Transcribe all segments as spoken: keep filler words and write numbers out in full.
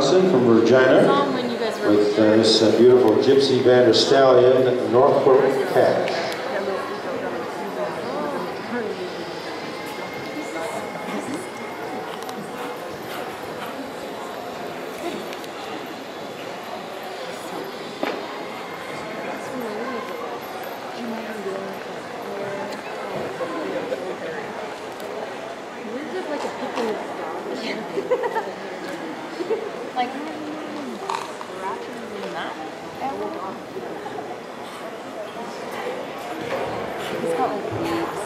Johnson from Regina with uh, this uh, beautiful Gypsy Vanner stallion, Norfolk Cat. Like, rather than that, it's got like leaves.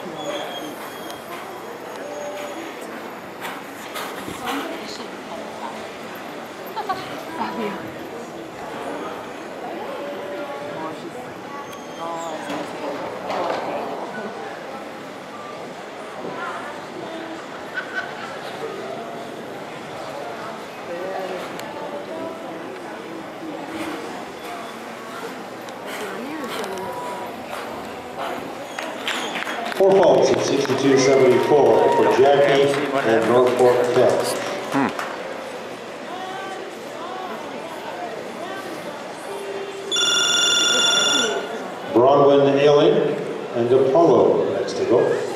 Somebody should call it that. Fabio. Oh, she's oh, it's nice to go. Four faults at sixty-two seventy-four for Jackie and Norfolk Cat. Hmm. Bronwyn Ailing and Apollo next to go.